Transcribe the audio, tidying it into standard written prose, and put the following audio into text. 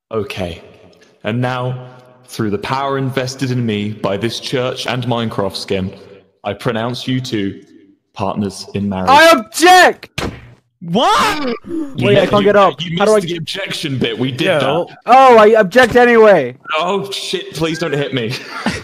Okay. And now, through the power invested in me by this church and Minecraft skin, I pronounce you two partners in marriage. I object! What? Wait, I can't get up. You How do missed I? the objection bit. We did Yeah. that. Oh, I object anyway. Oh shit! Please don't hit me.